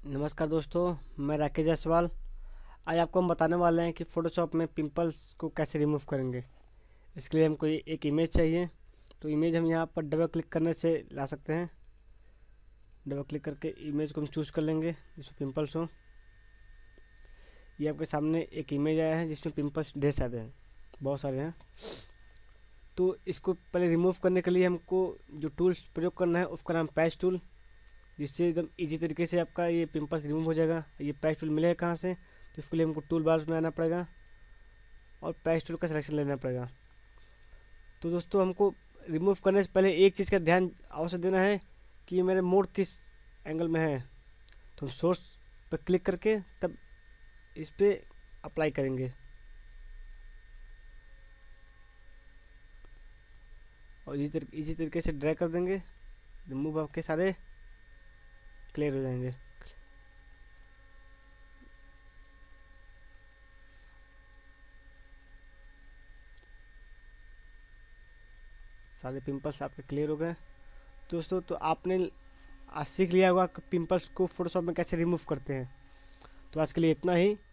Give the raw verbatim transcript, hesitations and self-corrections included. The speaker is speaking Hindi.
नमस्कार दोस्तों, मैं राकेश जायसवाल। आज आपको हम बताने वाले हैं कि फ़ोटोशॉप में पिंपल्स को कैसे रिमूव करेंगे। इसके लिए हमको ये एक इमेज चाहिए। तो इमेज हम यहाँ पर डबल क्लिक करने से ला सकते हैं। डबल क्लिक करके इमेज को हम चूज़ कर लेंगे जिसमें पिंपल्स हो। ये आपके सामने एक इमेज आया है जिसमें पिंपल्स ढेर सारे हैं, बहुत सारे हैं। तो इसको पहले रिमूव करने के लिए हमको जो टूल्स प्रयोग करना है उसका नाम पैच टूल, जिससे एकदम इजी तरीके से आपका ये पिंपल्स रिमूव हो जाएगा। ये पैच टूल मिलेगा कहाँ से, तो इसके लिए हमको टूल बार्स में आना पड़ेगा और पैच टूल का सिलेक्शन लेना पड़ेगा। तो दोस्तों, हमको रिमूव करने से पहले एक चीज़ का ध्यान अवश्य देना है कि ये मेरे मोड किस एंगल में है। तो हम सोर्स पर क्लिक करके तब इस पर अप्लाई करेंगे और इसी तरीके इसी तरीके से ड्रैग कर देंगे। रिमूव आपके सारे क्लियर हो जाएंगे। सारे पिंपल्स आपके क्लियर हो गए। दोस्तों, तो आपने आज सीख लिया होगा कि पिंपल्स को फोटोशॉप में कैसे रिमूव करते हैं। तो आज के लिए इतना ही।